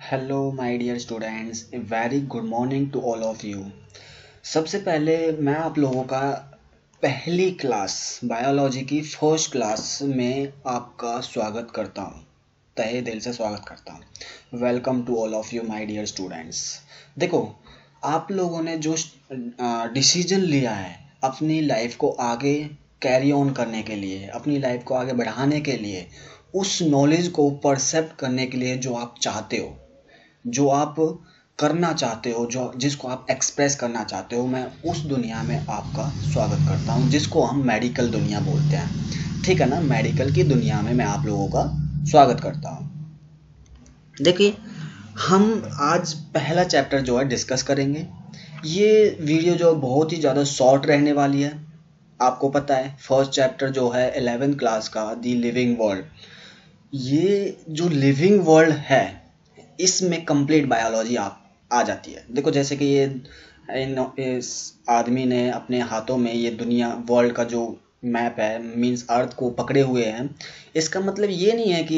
Hello my dear students, a very good morning to all of you. सबसे पहले मैं आप लोगों का पहली क्लास बायोलॉजी की फर्स्ट क्लास में आपका स्वागत करता हूँ, तहे दिल से स्वागत करता हूँ। Welcome to all of you my dear students. देखो, आप लोगों ने जो डिसीजन लिया है अपनी लाइफ को आगे कैरी ऑन करने के लिए, अपनी लाइफ को आगे बढ़ाने के लिए, उस नॉलेज को परसेप्ट करने के लिए जो आप चाहते हो, जो आप करना चाहते हो, जो जिसको आप एक्सप्रेस करना चाहते हो, मैं उस दुनिया में आपका स्वागत करता हूँ जिसको हम मेडिकल दुनिया बोलते हैं। ठीक है ना, मेडिकल की दुनिया में मैं आप लोगों का स्वागत करता हूँ। देखिए, हम आज पहला चैप्टर जो है डिस्कस करेंगे। ये वीडियो जो बहुत ही ज़्यादा शॉर्ट रहने वाली है। आपको पता है फर्स्ट चैप्टर जो है 11th क्लास का, दी लिविंग वर्ल्ड। ये जो लिविंग वर्ल्ड है इसमें कंप्लीट बायोलॉजी आ जाती है। देखो, जैसे कि इस आदमी ने अपने हाथों में ये दुनिया वर्ल्ड का जो मैप है, मींस अर्थ को पकड़े हुए हैं। इसका मतलब ये नहीं है कि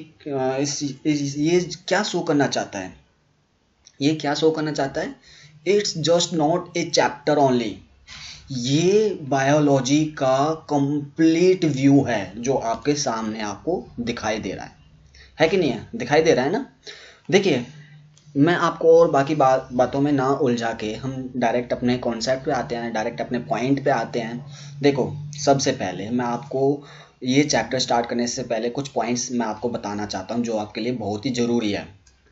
ये क्या शो करना चाहता है, ये क्या शो करना चाहता है। It's just not a chapter only, ये बायोलॉजी का कंप्लीट व्यू है जो आपके सामने आपको दिखाई दे रहा है कि नहीं है? दिखाई दे रहा है ना। देखिए, मैं आपको और बाकी बातों में ना उलझा के हम डायरेक्ट अपने कॉन्सेप्ट पे आते हैं, डायरेक्ट अपने पॉइंट पे आते हैं। देखो, सबसे पहले मैं आपको ये चैप्टर स्टार्ट करने से पहले कुछ पॉइंट्स मैं आपको बताना चाहता हूँ जो आपके लिए बहुत ही ज़रूरी है।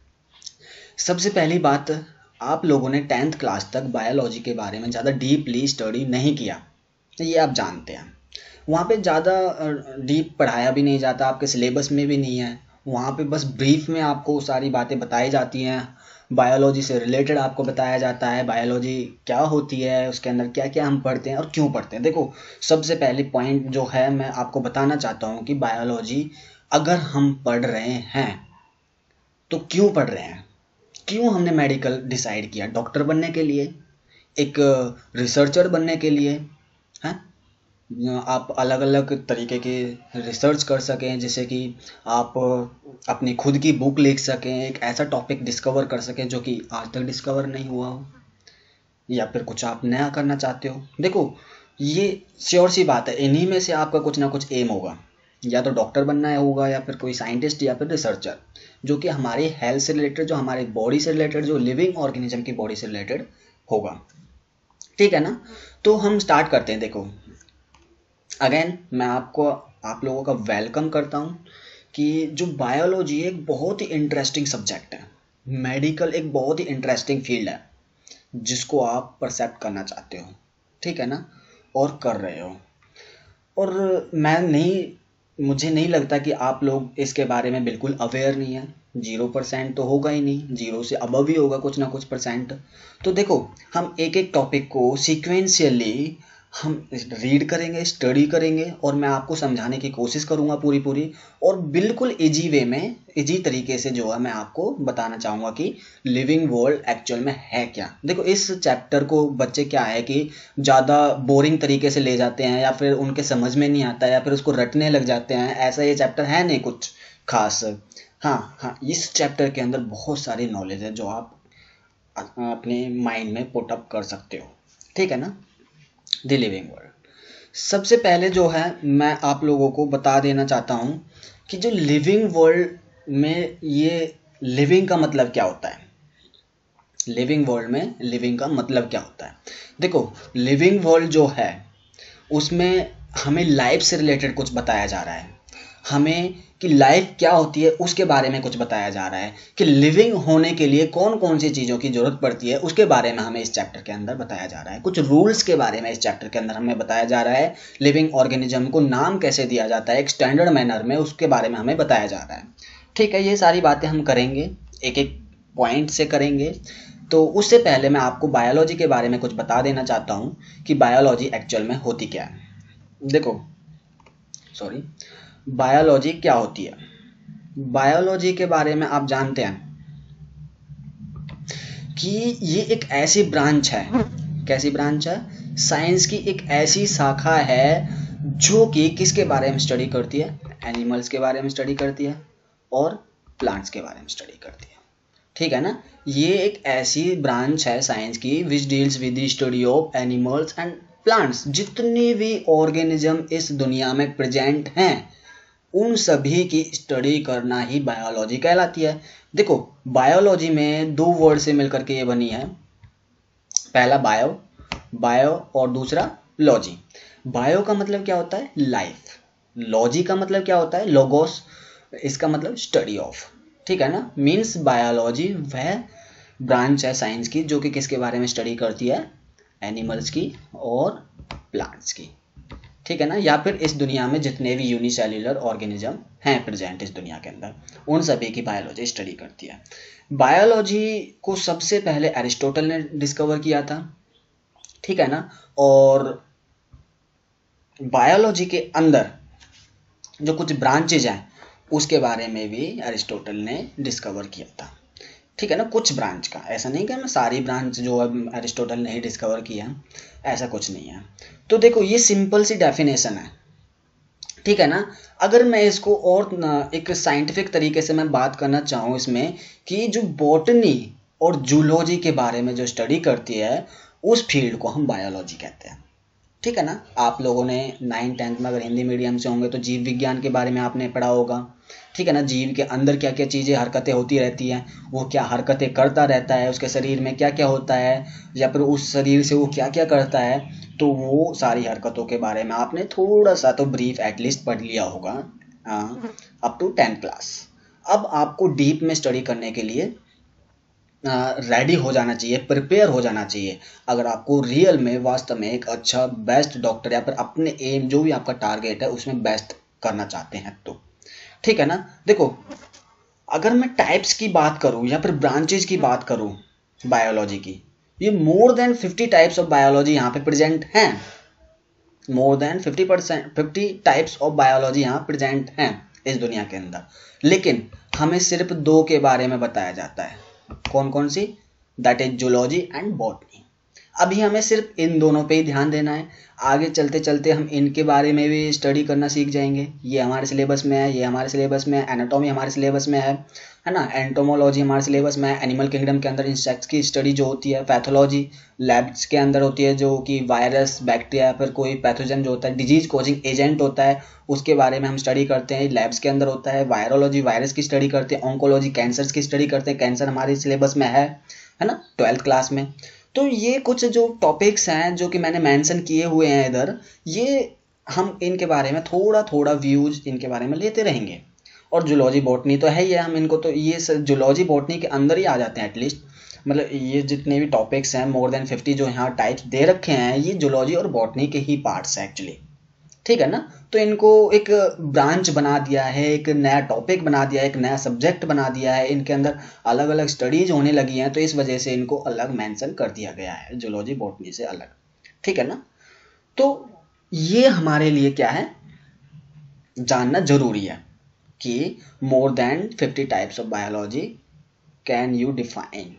सबसे पहली बात, आप लोगों ने 10th क्लास तक बायोलॉजी के बारे में ज़्यादा डीपली स्टडी नहीं किया, ये आप जानते हैं। वहाँ पे ज़्यादा डीप पढ़ाया भी नहीं जाता, आपके सिलेबस में भी नहीं है। वहाँ पे बस ब्रीफ में आपको सारी बातें बताई जाती हैं, बायोलॉजी से रिलेटेड आपको बताया जाता है बायोलॉजी क्या होती है, उसके अंदर क्या क्या हम पढ़ते हैं और क्यों पढ़ते हैं। देखो, सबसे पहली पॉइंट जो है मैं आपको बताना चाहता हूँ कि बायोलॉजी अगर हम पढ़ रहे हैं तो क्यों पढ़ रहे हैं, क्यों हमने मेडिकल डिसाइड किया? डॉक्टर बनने के लिए, एक रिसर्चर बनने के लिए, हैं? आप अलग अलग तरीके के रिसर्च कर सकें, जैसे कि आप अपनी खुद की बुक लिख सकें, एक ऐसा टॉपिक डिस्कवर कर सकें जो कि आज तक डिस्कवर नहीं हुआ हो, या फिर कुछ आप नया करना चाहते हो। देखो, ये श्योर सी बात है, इन्हीं में से आपका कुछ ना कुछ एम होगा, या तो डॉक्टर बनना होगा, या फिर कोई साइंटिस्ट, या फिर रिसर्चर, जो कि हमारी हेल्थ से रिलेटेड, जो हमारी बॉडी से रिलेटेड, जो लिविंग ऑर्गेनिज्म की बॉडी से रिलेटेड होगा। ठीक है ना। तो हम स्टार्ट करते हैं। देखो, अगेन मैं आप लोगों का वेलकम करता हूँ कि जो बायोलॉजी एक बहुत ही इंटरेस्टिंग सब्जेक्ट है, मेडिकल एक बहुत ही इंटरेस्टिंग फील्ड है जिसको आप परसेप्ट करना चाहते हो। ठीक है ना, और कर रहे हो। और मुझे नहीं लगता कि आप लोग इसके बारे में बिल्कुल अवेयर नहीं है। 0% तो होगा ही नहीं, 0 से अबव ही होगा कुछ ना कुछ परसेंट। तो देखो, हम एक एक टॉपिक को सीक्वेंशियली हम रीड करेंगे, स्टडी करेंगे, और मैं आपको समझाने की कोशिश करूंगा पूरी, और बिल्कुल इजी वे में, इजी तरीके से जो है मैं आपको बताना चाहूँगा कि लिविंग वर्ल्ड एक्चुअल में है क्या। देखो, इस चैप्टर को बच्चे क्या है कि ज़्यादा बोरिंग तरीके से ले जाते हैं, या फिर उनके समझ में नहीं आता, या फिर उसको रटने लग जाते हैं। ऐसा ये चैप्टर है नहीं कुछ खास। हाँ, इस चैप्टर के अंदर बहुत सारी नॉलेज है जो आप अपने माइंड में पुट अप कर सकते हो। ठीक है ना। द लिविंग वर्ल्ड, सबसे पहले जो है मैं आप लोगों को बता देना चाहता हूं कि जो लिविंग वर्ल्ड में, ये लिविंग का मतलब क्या होता है। लिविंग वर्ल्ड में लिविंग का मतलब क्या होता है? देखो, लिविंग वर्ल्ड जो है उसमें हमें लाइफ से रिलेटेड कुछ बताया जा रहा है, हमें कि लाइफ क्या होती है उसके बारे में कुछ बताया जा रहा है, कि लिविंग होने के लिए कौन कौन सी चीज़ों की ज़रूरत पड़ती है उसके बारे में हमें इस चैप्टर के अंदर बताया जा रहा है। कुछ रूल्स के बारे में इस चैप्टर के अंदर हमें बताया जा रहा है। लिविंग ऑर्गेनिज्म को नाम कैसे दिया जाता है एक स्टैंडर्ड मैनर में, उसके बारे में हमें बताया जा रहा है। ठीक है, ये सारी बातें हम करेंगे, एक एक पॉइंट से करेंगे। तो उससे पहले मैं आपको बायोलॉजी के बारे में कुछ बता देना चाहता हूँ कि बायोलॉजी एक्चुअल में होती क्या है। देखो, बायोलॉजी क्या होती है? बायोलॉजी के बारे में आप जानते हैं कि ये एक ऐसी ब्रांच है, कैसी ब्रांच है? साइंस की एक ऐसी शाखा है जो कि किसके बारे में स्टडी करती है? एनिमल्स के बारे में स्टडी करती है और प्लांट्स के बारे में स्टडी करती है। ठीक है ना। ये एक ऐसी ब्रांच है साइंस की which deals with the study of animals and plants. जितने भी ऑर्गेनिज्म इस दुनिया में प्रेजेंट हैं उन सभी की स्टडी करना ही बायोलॉजी कहलाती है। देखो बायोलॉजी में दो वर्ड से मिलकर के ये बनी है, पहला बायो, बायो और दूसरा लॉजी। बायो का मतलब क्या होता है, लाइफ। लॉजी का मतलब क्या होता है, लोगोस। इसका मतलब स्टडी ऑफ, ठीक है ना। मीन्स बायोलॉजी वह ब्रांच है साइंस की जो कि किसके बारे में स्टडी करती है, एनिमल्स की और प्लांट्स की, ठीक है ना। या फिर इस दुनिया में जितने भी यूनिसेल्युलर ऑर्गेनिज्म हैं प्रेजेंट इस दुनिया के अंदर उन सभी की बायोलॉजी स्टडी करती है। बायोलॉजी को सबसे पहले एरिस्टोटल ने डिस्कवर किया था, ठीक है ना। और बायोलॉजी के अंदर जो कुछ ब्रांचेज हैं उसके बारे में भी एरिस्टोटल ने डिस्कवर किया था, ठीक है ना। कुछ ब्रांच का, ऐसा नहीं कि मैं सारी ब्रांच जो है एरिस्टोटल ने ही डिस्कवर किया, ऐसा कुछ नहीं है। तो देखो ये सिंपल सी डेफिनेशन है, ठीक है ना। अगर मैं इसको और एक साइंटिफिक तरीके से मैं बात करना चाहूँ इसमें कि जो बॉटनी और जूलॉजी के बारे में जो स्टडी करती है उस फील्ड को हम बायोलॉजी कहते हैं, ठीक है ना। आप लोगों ने 9th-10th में अगर हिंदी मीडियम से होंगे तो जीव विज्ञान के बारे में आपने पढ़ा होगा, ठीक है ना। जीव के अंदर क्या क्या चीज़ें हरकतें होती रहती हैं, वो क्या हरकतें करता रहता है, उसके शरीर में क्या क्या होता है, या फिर उस शरीर से वो क्या क्या करता है, तो वो सारी हरकतों के बारे में आपने थोड़ा सा तो ब्रीफ एटलीस्ट पढ़ लिया होगा अप टू 10th क्लास। अब आपको डीप में स्टडी करने के लिए रेडी हो जाना चाहिए, प्रिपेयर हो जाना चाहिए। अगर आपको रियल में वास्तव में एक अच्छा बेस्ट डॉक्टर या फिर अपने एम जो भी आपका टारगेट है उसमें बेस्ट करना चाहते हैं तो, ठीक है ना। देखो अगर मैं टाइप्स की बात करूं या फिर ब्रांचेज की बात करूं बायोलॉजी की, ये more than 50 types of biology यहाँ पे प्रेजेंट हैं। More than 50 types of biology यहाँ प्रेजेंट हैं इस दुनिया के अंदर, लेकिन हमें सिर्फ दो के बारे में बताया जाता है। कौन कौन सी, that is zoology and botany. अभी हमें सिर्फ इन दोनों पे ही ध्यान देना है, आगे चलते चलते हम इनके बारे में भी स्टडी करना सीख जाएंगे। ये हमारे सिलेबस में है, ये हमारे सिलेबस में है, एनाटॉमी हमारे सिलेबस में है ना, एंटोमोलॉजी हमारे सिलेबस में है, एनिमल किंगडम के अंदर इंसेक्ट्स की स्टडी जो होती है, पैथोलॉजी लैब्स के अंदर होती है जो कि वायरस बैक्टीरिया या फिर कोई पैथोजन जो होता है डिजीज कॉजिंग एजेंट होता है उसके बारे में हम स्टडी करते हैं, लैब्स के अंदर होता है। वायरोलॉजी वायरस की स्टडी करते हैं, ऑन्कोलॉजी कैंसर्स की स्टडी करते हैं, कैंसर हमारे सिलेबस में है ना 12th क्लास में। तो ये कुछ जो टॉपिक्स हैं जो कि मैंने मेंशन किए हुए हैं इधर, ये हम इनके बारे में थोड़ा थोड़ा व्यूज इनके बारे में लेते रहेंगे। और जूलॉजी बॉटनी तो है ही, हम इनको तो ये जूलॉजी बॉटनी के अंदर ही आ जाते हैं एटलीस्ट। मतलब ये जितने भी टॉपिक्स हैं मोर देन 50 जो यहाँ टाइप्स दे रखे हैं ये जूलॉजी और बॉटनी के ही पार्ट्स हैं एक्चुअली, ठीक है ना। तो इनको एक ब्रांच बना दिया है, एक नया टॉपिक बना दिया है, एक नया सब्जेक्ट बना दिया है, इनके अंदर अलग अलग स्टडीज होने लगी हैं, तो इस वजह से इनको अलग मेंशन कर दिया गया है जूलॉजी बॉटनी से अलग, ठीक है ना। तो ये हमारे लिए क्या है, जानना जरूरी है कि more than 50 types of biology can you define,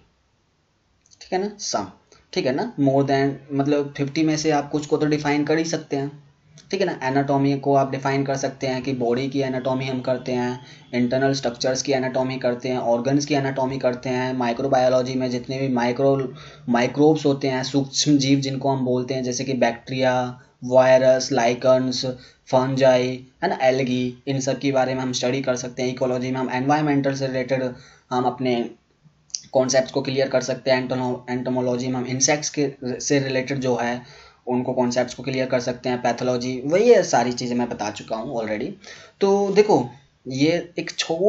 ठीक है ना, सम, ठीक है ना। मोर देन मतलब 50 में से आप कुछ को तो डिफाइन कर ही सकते हैं, ठीक है ना। एनाटॉमी को आप डिफाइन कर सकते हैं कि बॉडी की एनाटॉमी हम करते हैं, इंटरनल स्ट्रक्चर्स की एनाटॉमी करते हैं, ऑर्गन्स की एनाटॉमी करते हैं। माइक्रोबायोलॉजी में जितने भी माइक्रोब्स होते हैं, सूक्ष्म जीव जिनको हम बोलते हैं, जैसे कि बैक्टीरिया, वायरस, लाइकन्स, फंजाई, है ना, एल्गी, इन सब के बारे में हम स्टडी कर सकते हैं। इकोलॉजी में हम एनवायरमेंटल से रिलेटेड हम अपने कॉन्सेप्ट्स को क्लियर कर सकते हैं। एंटोमोलॉजी में हम इंसेक्ट्स के से रिलेटेड जो है उनको कॉन्सेप्ट्स को क्लियर कर सकते हैं। पैथोलॉजी वही है, सारी चीज़ें मैं बता चुका हूँ ऑलरेडी। तो देखो ये एक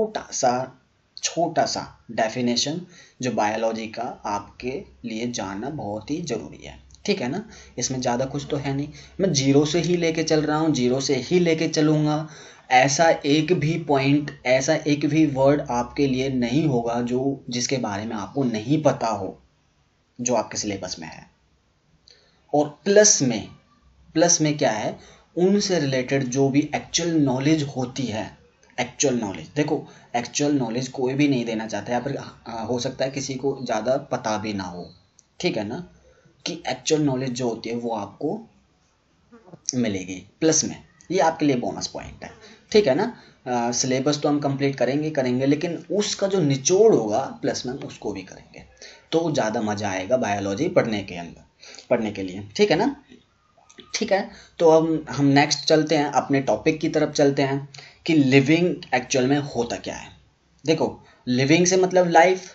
छोटा सा डेफिनेशन जो बायोलॉजी का आपके लिए जानना बहुत ही ज़रूरी है, ठीक है ना। इसमें ज़्यादा कुछ तो है नहीं, मैं जीरो से ही लेके चल रहा हूँ, जीरो से ही लेके चलूँगा। ऐसा एक भी पॉइंट, ऐसा एक भी वर्ड आपके लिए नहीं होगा जो जिसके बारे में आपको नहीं पता हो, जो आपके सिलेबस में है। और प्लस में क्या है, उनसे रिलेटेड जो भी एक्चुअल नॉलेज होती है, एक्चुअल नॉलेज, देखो एक्चुअल नॉलेज कोई भी नहीं देना चाहता है, या फिर हो सकता है किसी को ज़्यादा पता भी ना हो, ठीक है ना, कि एक्चुअल नॉलेज जो होती है वो आपको मिलेगी प्लस में, ये आपके लिए बोनस पॉइंट है, ठीक है ना। सिलेबस तो हम कंप्लीट करेंगे करेंगे, लेकिन उसका जो निचोड़ होगा प्लस में उसको भी करेंगे, तो ज़्यादा मज़ा आएगा बायोलॉजी पढ़ने के लिए। ठीक है ना? ठीक है, तो अब हम नेक्स्ट चलते हैं, अपने टॉपिक की तरफ चलते हैं कि लिविंग एक्चुअल में होता क्या है। देखो, लिविंग से मतलब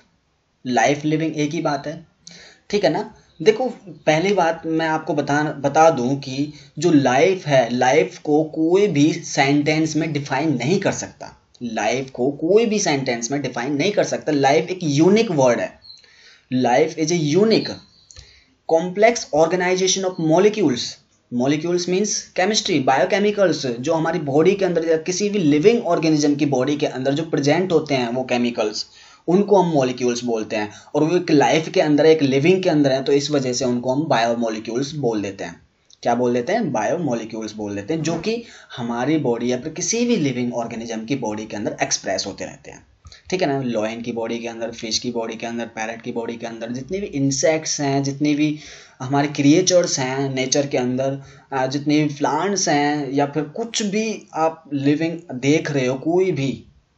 लाइफ लिविंग एक ही बात है। ठीक है ना? देखो, पहली बात मैं आपको बता दूं कि जो लाइफ है, लाइफ को कोई भी सेंटेंस में डिफाइन नहीं कर सकता। लाइफ को कोई भी सेंटेंस में डिफाइन नहीं कर सकता। लाइफ एक यूनिक वर्ड है। Life is a unique complex organization of molecules means chemistry, biochemicals, जो हमारी बॉडी के अंदर या किसी भी लिविंग ऑर्गेनिज्म की बॉडी के अंदर जो प्रेजेंट होते हैं वो केमिकल्स, उनको हम मॉलिक्यूल्स बोलते हैं। और वो एक लाइफ के अंदर है, एक लिविंग के अंदर है, तो इस वजह से उनको हम बायोमोलिक्यूल्स बोल देते हैं। क्या बोल देते हैं? बायोमोलिक्यूल्स बोल देते हैं, जो कि हमारी बॉडी या फिर किसी भी लिविंग ऑर्गेनिज्म की बॉडी के अंदर एक्सप्रेस होते रहते हैं। ठीक है ना? लॉयन की बॉडी के अंदर, फिश की बॉडी के अंदर, पैरट की बॉडी के अंदर, जितने भी इंसेक्ट्स हैं, जितने भी हमारे क्रिएचर्स हैं नेचर के अंदर, जितने भी प्लांट्स हैं, या फिर कुछ भी आप लिविंग देख रहे हो, कोई भी,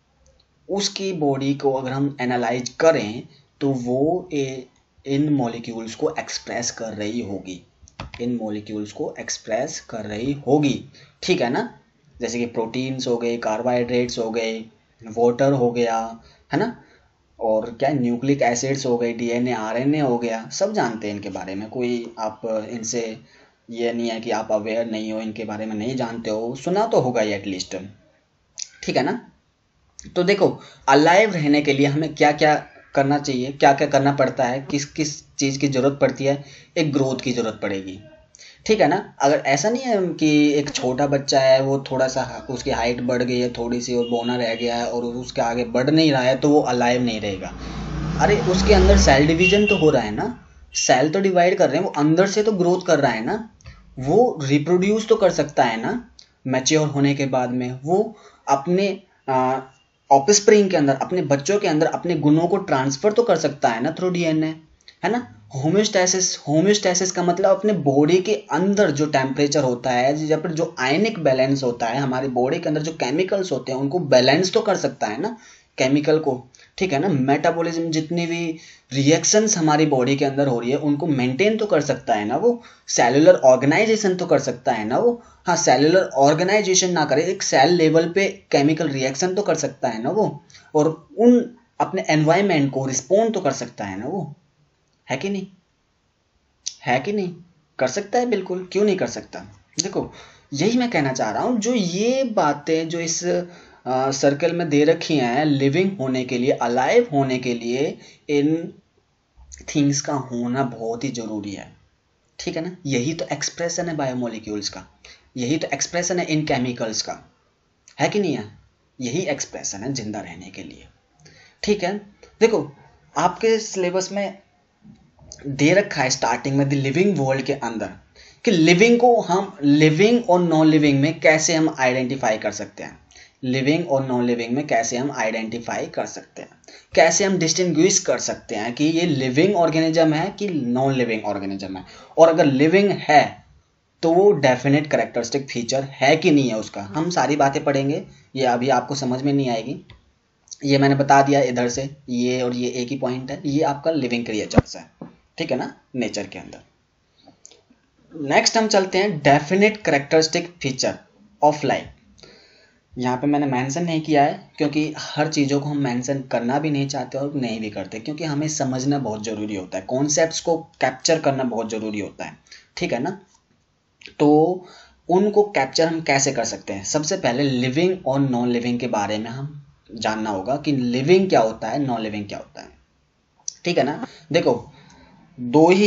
उसकी बॉडी को अगर हम एनालाइज करें तो वो इन मॉलिक्यूल्स को एक्सप्रेस कर रही होगी, इन मॉलिक्यूल्स को एक्सप्रेस कर रही होगी। ठीक है ना? जैसे कि प्रोटीन्स हो गए, कार्बोहाइड्रेट्स हो गए, वाटर हो गया, है ना, और क्या न्यूक्लिक एसिड्स हो गए, डीएनए आरएनए हो गया, सब जानते हैं इनके बारे में। कोई आप इनसे ये नहीं है कि आप अवेयर नहीं हो, इनके बारे में नहीं जानते हो, सुना तो होगा ही एटलीस्ट। ठीक है ना? तो देखो, अलाइव रहने के लिए हमें क्या क्या करना चाहिए, क्या क्या करना पड़ता है, किस किस चीज़ की ज़रूरत पड़ती है। एक ग्रोथ की ज़रूरत पड़ेगी। ठीक है ना? अगर ऐसा नहीं है कि एक छोटा बच्चा है, वो थोड़ा सा उसकी हाइट बढ़ गई है थोड़ी सी और बौना रह गया है और उसके आगे बढ़ नहीं रहा है, तो वो अलाइव नहीं रहेगा। अरे उसके अंदर सेल डिवीजन तो हो रहा है ना, सेल तो डिवाइड कर रहे हैं, वो अंदर से तो ग्रोथ कर रहा है ना, वो रिप्रोड्यूस तो कर सकता है ना। मैच्योर होने के बाद में वो अपने ऑफस्प्रिंग के अंदर, अपने बच्चों के अंदर अपने गुणों को ट्रांसफर तो कर सकता है ना थ्रू डीएनए, है ना। होम्योस्टैसिस का मतलब अपने बॉडी के अंदर जो टेम्परेचर होता है या फिर जो आयनिक बैलेंस होता है, हमारी बॉडी के अंदर जो केमिकल्स होते हैं उनको बैलेंस तो कर सकता है ना, केमिकल को। ठीक है ना? मेटाबॉलिज्म, जितनी भी रिएक्शंस हमारी बॉडी के अंदर हो रही है उनको मेंटेन तो कर सकता है ना वो। सेलुलर ऑर्गेनाइजेशन तो कर सकता है ना वो। हाँ, सेलुलर ऑर्गेनाइजेशन ना करे, एक सेल लेवल पे केमिकल रिएक्शन तो कर सकता है ना वो, और उन अपने एनवायरमेंट को रिस्पॉन्ड तो कर सकता है ना वो, है कि नहीं? है कि नहीं? कर सकता है, बिल्कुल, क्यों नहीं कर सकता। देखो, यही मैं कहना चाह रहा हूं, जो ये बातें जो इस सर्कल में दे रखी हैं, लिविंग होने के लिए, अलाइव होने के लिए इन थिंग्स का होना बहुत ही जरूरी है। ठीक है ना? यही तो एक्सप्रेशन है बायोमोलिक्यूल्स का, यही तो एक्सप्रेशन है इन केमिकल्स का, है कि नहीं है? यही एक्सप्रेशन है जिंदा रहने के लिए। ठीक है? देखो, आपके सिलेबस में दे रखा है स्टार्टिंग में द लिविंग वर्ल्ड के अंदर कि लिविंग को हम लिविंग और नॉन लिविंग में कैसे हम आइडेंटिफाई कर सकते हैं, लिविंग और नॉन लिविंग में कैसे हम आइडेंटिफाई कर सकते हैं, कैसे हम डिस्टिंग्विश कर सकते हैं कि ये लिविंग ऑर्गेनिज्म है कि नॉन लिविंग ऑर्गेनिज्म है, और अगर लिविंग है तो वो डेफिनेट कैरेक्टरिस्टिक फीचर है कि नहीं है उसका। हम सारी बातें पढ़ेंगे, ये अभी आपको समझ में नहीं आएगी, ये मैंने बता दिया इधर से, ये और ये एक ही पॉइंट है, ये आपका लिविंग क्रिएचर्स है। ठीक है ना? नेचर के अंदर। नेक्स्ट हम चलते हैं definite characteristic feature of life. यहाँ पे मैंने मेंशन नहीं किया है क्योंकि हर चीज़ों को हम मेंशन करना भी नहीं चाहते और नहीं भी करते, क्योंकि हमें समझना बहुत ज़रूरी होता है, कॉन्सेप्ट्स को कैप्चर करना बहुत ज़रूरी होता है। ठीक है ना? तो उनको कैप्चर हम कैसे कर सकते हैं? सबसे पहले लिविंग और नॉन लिविंग के बारे में हम जानना होगा कि लिविंग क्या होता है, नॉन लिविंग क्या होता है। ठीक है ना? देखो, दो ही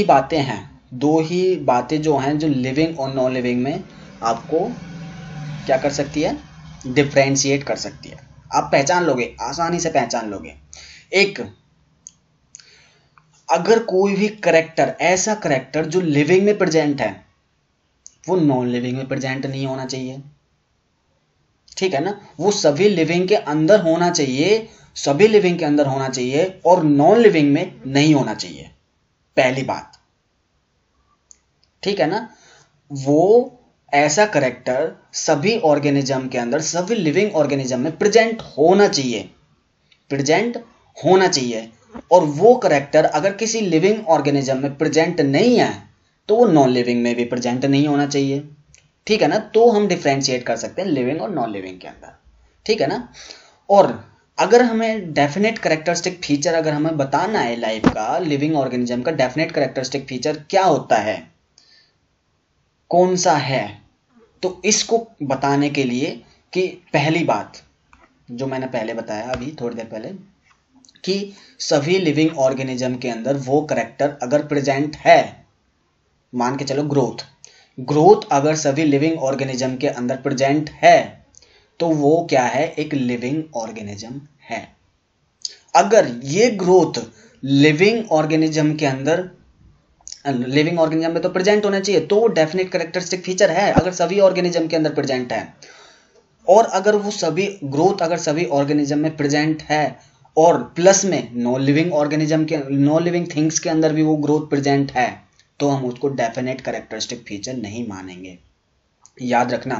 बातें जो हैं, जो लिविंग और नॉन लिविंग में आपको क्या कर सकती है, डिफरेंशिएट कर सकती है। आप पहचान लोगे, आसानी से पहचान लोगे। एक, अगर कोई भी करेक्टर, ऐसा करेक्टर जो लिविंग में प्रेजेंट है, वो नॉन लिविंग में प्रेजेंट नहीं होना चाहिए। ठीक है ना? वो सभी लिविंग के अंदर होना चाहिए, सभी लिविंग के अंदर होना चाहिए और नॉन लिविंग में नहीं होना चाहिए, पहली बात। ठीक है ना? वो ऐसा करेक्टर सभी ऑर्गेनिज्म के अंदर, सभी लिविंग ऑर्गेनिज्म में प्रेजेंट होना चाहिए, प्रेजेंट होना चाहिए। और वो करेक्टर अगर किसी लिविंग ऑर्गेनिज्म में प्रेजेंट नहीं है तो वो नॉन लिविंग में भी प्रेजेंट नहीं होना चाहिए, ठीक है ना। तो हम डिफ्रेंशिएट कर सकते हैं लिविंग और नॉन लिविंग के अंदर, ठीक है ना। और अगर हमें डेफिनेट कैरेक्टरिस्टिक फीचर अगर हमें बताना है लाइफ का, लिविंग ऑर्गेनिज्म का डेफिनेट कैरेक्टरिस्टिक फीचर क्या होता है, कौन सा है, तो इसको बताने के लिए कि पहली बात जो मैंने पहले बताया अभी थोड़ी देर पहले कि सभी लिविंग ऑर्गेनिज्म के अंदर वो करेक्टर अगर प्रेजेंट है, मान के चलो ग्रोथ अगर सभी लिविंग ऑर्गेनिज्म के अंदर प्रेजेंट है तो वो क्या है, एक लिविंग ऑर्गेनिज्म है। अगर ये ग्रोथ लिविंग ऑर्गेनिज्म के अंदर, लिविंग ऑर्गेनिज्म में तो प्रेजेंट होना चाहिए, तो वो डेफिनेट कैरेक्टरिस्टिक फीचर है अगर सभी ऑर्गेनिज्म के अंदर प्रेजेंट है। और अगर वो सभी ग्रोथ अगर सभी ऑर्गेनिज्म में प्रेजेंट है और प्लस में नॉन लिविंग ऑर्गेनिज्म के, नॉन लिविंग थिंग्स के अंदर भी वो ग्रोथ प्रेजेंट है, तो हम उसको डेफिनेट कैरेक्टरिस्टिक फीचर नहीं मानेंगे। याद रखना,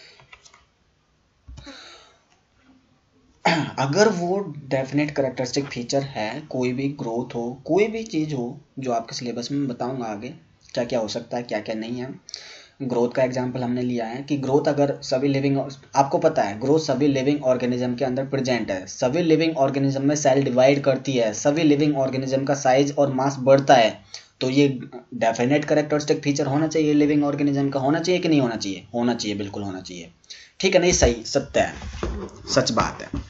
अगर वो डेफिनेट कैरेक्टरिस्टिक फीचर है, कोई भी ग्रोथ हो, कोई भी चीज हो, जो आपके सिलेबस में बताऊंगा आगे क्या क्या हो सकता है क्या क्या नहीं है। ग्रोथ का एग्जांपल हमने लिया है कि ग्रोथ अगर सभी लिविंग, आपको पता है ग्रोथ सभी लिविंग ऑर्गेनिज्म के अंदर प्रेजेंट है, सभी लिविंग ऑर्गेनिज्म में सेल डिवाइड करती है, सभी लिविंग ऑर्गेनिज्म का साइज और मास बढ़ता है, तो ये डेफिनेट कैरेक्टरिस्टिक फीचर होना चाहिए लिविंग ऑर्गेनिज्म का। होना चाहिए कि नहीं होना चाहिए? होना चाहिए, बिल्कुल होना चाहिए, ठीक है ना। ये सही सत्य है, सच बात है।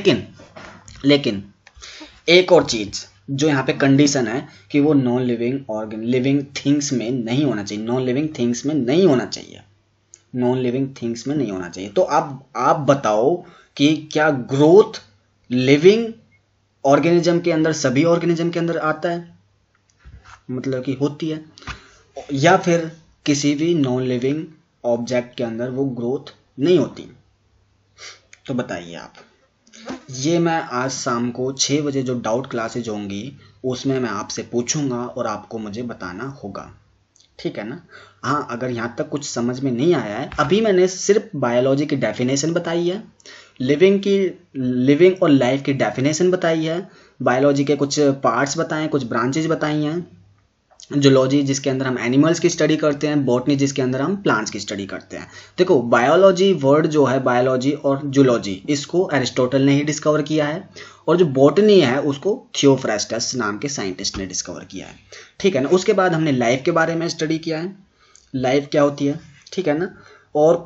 लेकिन एक और चीज जो यहाँ पे कंडीशन है कि वो नॉन लिविंग लिविंग थिंग्स में नहीं होना चाहिए, नॉन लिविंग थिंग्स में नहीं होना चाहिए, नॉन लिविंग थिंग्स में नहीं होना चाहिए। तो आप बताओ कि क्या ग्रोथ लिविंग ऑर्गेनिज्म के अंदर, सभी ऑर्गेनिज्म के अंदर आता है, मतलब कि होती है, या फिर किसी भी नॉन लिविंग ऑब्जेक्ट के अंदर वो ग्रोथ नहीं होती? तो बताइए आप। ये मैं आज शाम को 6 बजे जो डाउट क्लासेज होंगी उसमें मैं आपसे पूछूंगा और आपको मुझे बताना होगा, ठीक है ना। हाँ, अगर यहाँ तक कुछ समझ में नहीं आया है, अभी मैंने सिर्फ बायोलॉजी की डेफिनेशन बताई है, लिविंग और लाइफ की डेफिनेशन बताई है, बायोलॉजी के कुछ पार्ट्स बताए, कुछ ब्रांचेज बताई हैं, जूलॉजी जिसके अंदर हम एनिमल्स की स्टडी करते हैं, बॉटनी जिसके अंदर हम प्लांट्स की स्टडी करते हैं। देखो, बायोलॉजी वर्ड जो है, बायोलॉजी और जूलॉजी, इसको एरिस्टोटल ने ही डिस्कवर किया है, और जो बॉटनी है उसको थियोफ्रास्टस नाम के साइंटिस्ट ने डिस्कवर किया है, ठीक है ना। उसके बाद हमने लाइफ के बारे में स्टडी किया है, लाइफ क्या होती है, ठीक है ना। और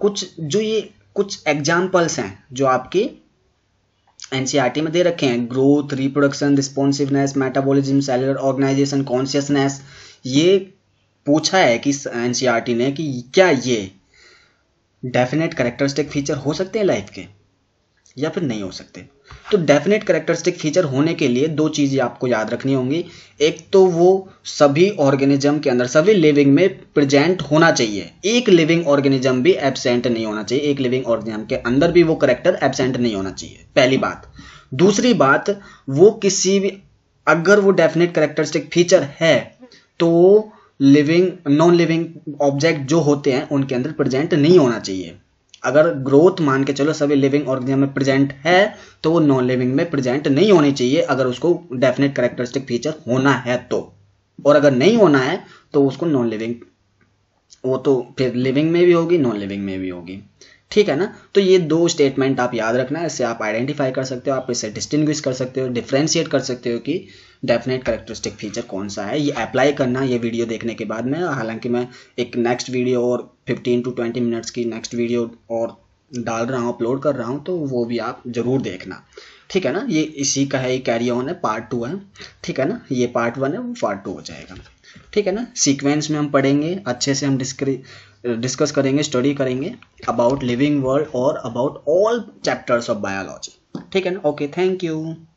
कुछ एग्जाम्पल्स हैं जो आपकी एनसीईआरटी में दे रखे हैं, growth, reproduction, responsiveness, metabolism, cellular organization, consciousness. ये पूछा है कि एनसीईआरटी ने कि क्या ये डेफिनेट कैरेक्टरिस्टिक फीचर हो सकते हैं लाइफ के या फिर नहीं हो सकते। तो डेफिनेट कैरेक्टरिस्टिक फीचर होने के लिए 2 चीजें आपको याद रखनी होंगी। एक तो वो सभी ऑर्गेनिज्म के अंदर, सभी लिविंग में प्रेजेंट होना चाहिए, एक लिविंग ऑर्गेनिज्म भी एब्सेंट नहीं होना चाहिए, एक लिविंग ऑर्गेनिज्म के अंदर भी वो कैरेक्टर एब्सेंट नहीं होना चाहिए, पहली बात। दूसरी बात, वो किसी भी, अगर वो डेफिनेट कैरेक्टरिस्टिक फीचर है तो लिविंग नॉन लिविंग ऑब्जेक्ट जो होते हैं उनके अंदर प्रेजेंट नहीं होना चाहिए। अगर ग्रोथ मान के चलो सभी लिविंग ऑर्गेनिज्म में प्रेजेंट है तो वो नॉन लिविंग में प्रेजेंट नहीं होनी चाहिए, अगर उसको डेफिनेट कैरेक्टरिस्टिक फीचर होना है तो। और अगर नहीं होना है तो उसको नॉन लिविंग, वो तो फिर लिविंग में भी होगी, नॉन लिविंग में भी होगी, ठीक है ना। तो ये 2 स्टेटमेंट आप याद रखना है, इससे आप आइडेंटिफाई कर सकते हो, आप इससे डिस्टिंग्विश कर सकते हो, डिफ्रेंशिएट कर सकते हो कि डेफिनेट कैरेक्टरिस्टिक फीचर कौन सा है। ये अप्लाई करना ये वीडियो देखने के बाद में, हालांकि मैं एक नेक्स्ट वीडियो और 15 to 20 मिनट्स की नेक्स्ट वीडियो और डाल रहा हूँ, अपलोड कर रहा हूँ, तो वो भी आप जरूर देखना, ठीक है ना। ये इसी का है, कैरी ऑन है, पार्ट 2 है, ठीक है ना। ये पार्ट 1 है, वो पार्ट 2 हो जाएगा, ठीक है ना। सीक्वेंस में हम पढ़ेंगे, अच्छे से हम डिस्कस करेंगे, स्टडी करेंगे अबाउट लिविंग वर्ल्ड और about all chapters of biology, ठीक है ना। Okay, thank you.